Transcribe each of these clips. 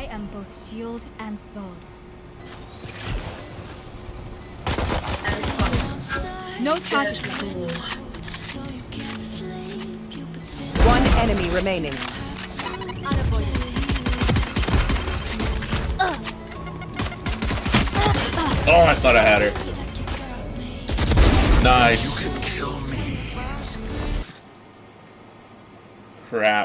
am both shield and sword. No charges left. One enemy remaining. Oh, I thought I had her. Nice. You can kill me. Crap.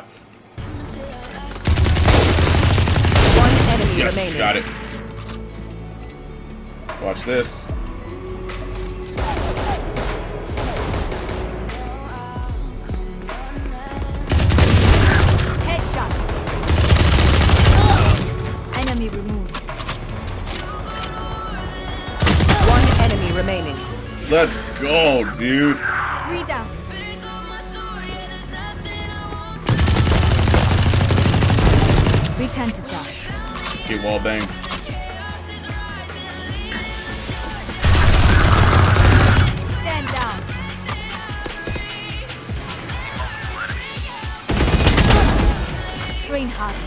One enemy Yes, remaining. got it. Watch this. Headshot. Enemy removed. One enemy remaining. Let's go, dude. 3 down. Return to dust. Get wall banged. Stand down. Train hard.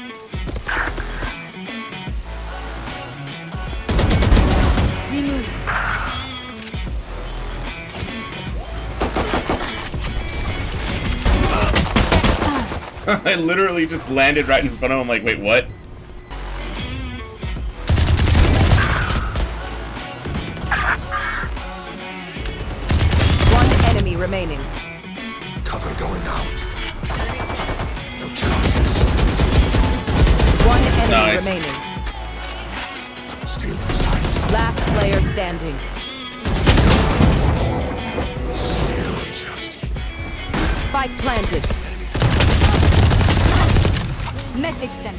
Remove. I literally just landed right in front of him. Like, wait, what? One enemy remaining. Cover going out. No charges. One enemy Nice. remaining. Stealing sight. Last player standing. Still just. Spike planted. Message sent.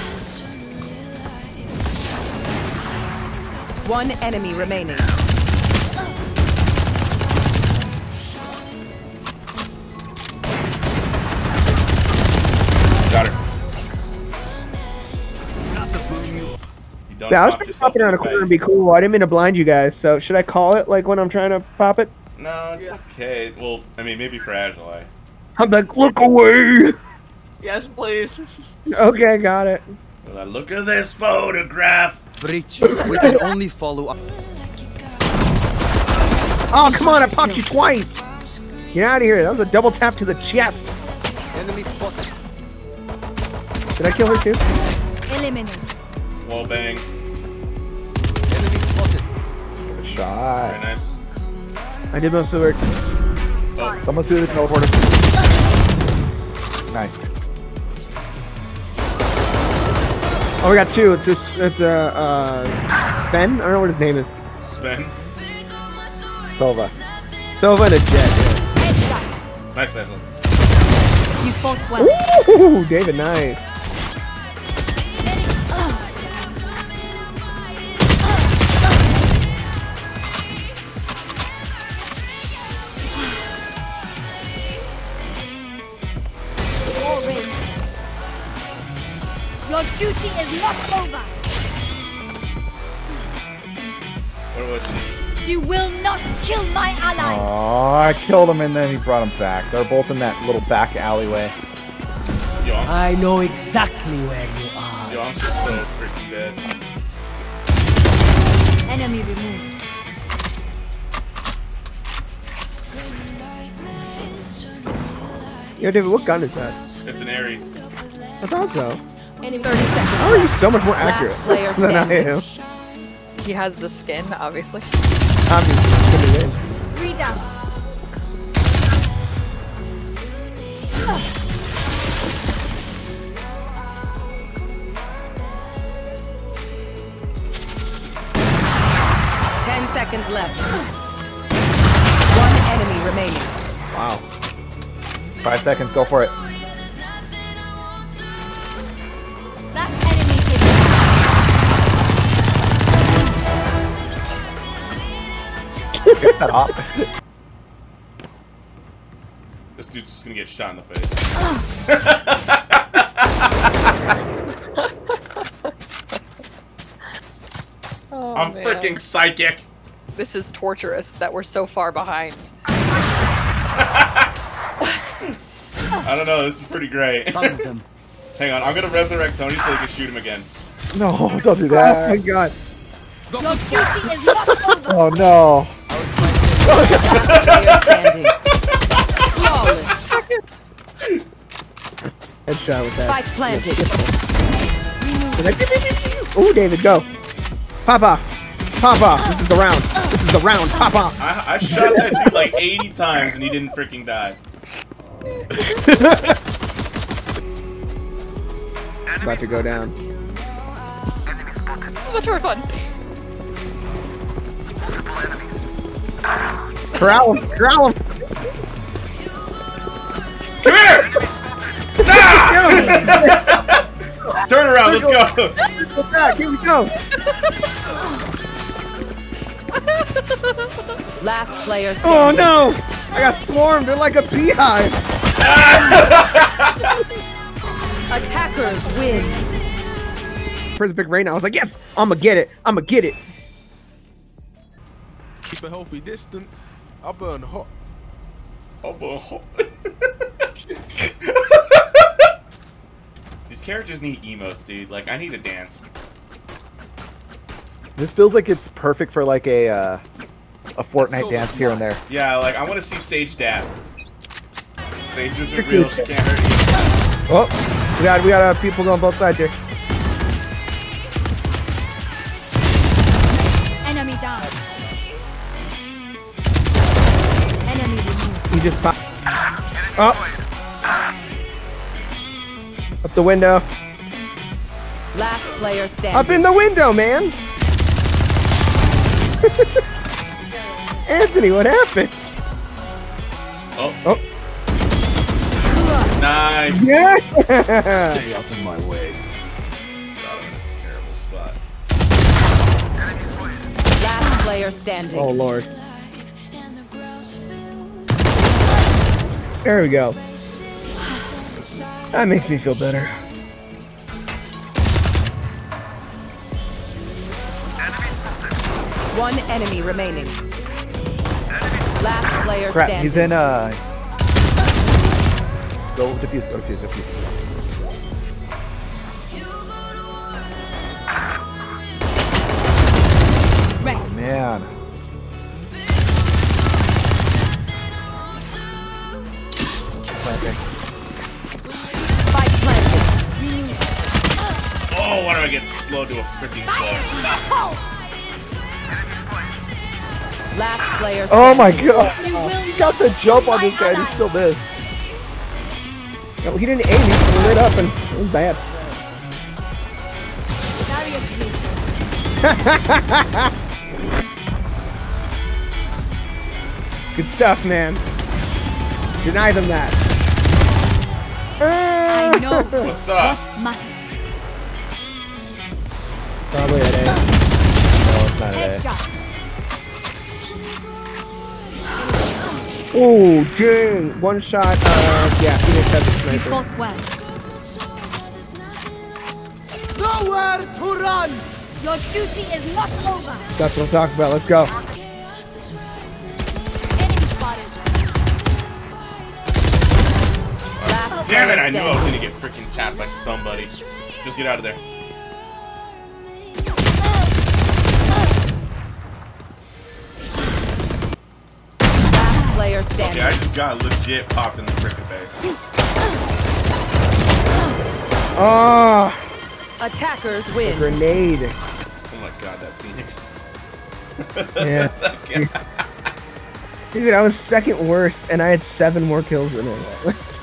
One enemy remaining. Got her. You don't Yeah, I was pop trying to yourself pop it around in a the corner and face. be cool. I didn't mean to blind you guys, so should I call it like when I'm trying to pop it? No, it's okay. Well, I mean, maybe for Agile. I'm like, look away! Yes, please. Okay, got it. Well, look at this photograph. Breach. We can only follow up. Oh, come on, I popped you twice! Get out of here, that was a double tap to the chest! Enemy spotted. Did I kill her too? Eliminate. Wall bang. Enemy spotted. Good Very shot. nice. I did most of the work. Oh, Someone's through the teleporter. Nice. Oh, we got two. It's Ben? I don't know what his name is. Sven. Silva. Sova and a Jet. Headshot. Nice, Agile. You fought well. Ooh, David, nice. Your duty is not over. What was it? You will not kill my allies. Oh, I killed him and then he brought him back. They're both in that little back alleyway. Yo, I know exactly where you are. yo, I'm so freaking dead. Enemy removed. Yo, David, what gun is that? It's an Ares. I thought so. 30 seconds. How are you so much more accurate Last player than I am? He has the skin, obviously. Obviously, it's gonna win. 3 down. Ten seconds left. One enemy remaining. Wow. 5 seconds, go for it. Last enemy is Get that off. This dude's just gonna get shot in the face. Oh, I'm man. freaking psychic. This is torturous that we're so far behind. I don't know. This is pretty great. Found them. Hang on, I'm gonna resurrect Tony so they can shoot him again. No, don't do Oh my that. god. Your duty is not over. Oh no. Player standing. Flawless. Headshot with that. Spike planted. Ooh, David, go. Pop off. Pop off. This is the round. This is the round. Pop off. I shot that dude like 80 times and he didn't freaking die. It's about to go down. It's much more fun. Corral him. Corral him. Come here! Ah! Turn around, let's go. Go back. Here we go. Last player standing. Oh no. I got swarmed. They're like a beehive. Attackers win. First big rain. I was like, yes. I'ma get it. I'ma get it. Keep a healthy distance. I burn hot. Oh, these characters need emotes, dude. Like, I need a dance. This feels like it's perfect for like a Fortnite dance here and there. Yeah, like, I want to see Sage dab. Sage isn't real, she can't hurt you. Oh, we got people going both sides here. Enemy down. Enemy removed. He just popped. Oh. Up the window. Last player standing. Up in the window, man. Anthony, what happened? Oh. Oh. Nice. Yeah. Stay out of my way. God, I'm in a terrible spot. Last player standing. Oh Lord. There we go. That makes me feel better. One enemy remaining. Last player Crap, standing. he's in Go defuse, go defuse, defuse. Rest. Man. Planting. Spike planted. Oh, why do I get slowed to a freaking floor? Last player Oh standing. my god! He got the jump on this guy and he still missed. Yeah, well, he didn't aim. He lit up and it was bad. Good stuff, man. Deny them that. I know What's up? what must. Probably at A. No, it's not A. Headshot. Oh, dang. One shot. Yeah, he didn't touch the You sniper. fought well. Nowhere to run! Your duty is not over. That's what I'm talking about. Let's go. Enemy spotted. Last Damn it, player I knew I was standing. gonna get freaking tapped by somebody. Just get out of there. Last player Okay, standing. I just got legit popped in the freaking face. Oh, Attackers win. grenade. Oh my god, that Phoenix. Yeah. Dude, I was second worst, and I had 7 more kills than him.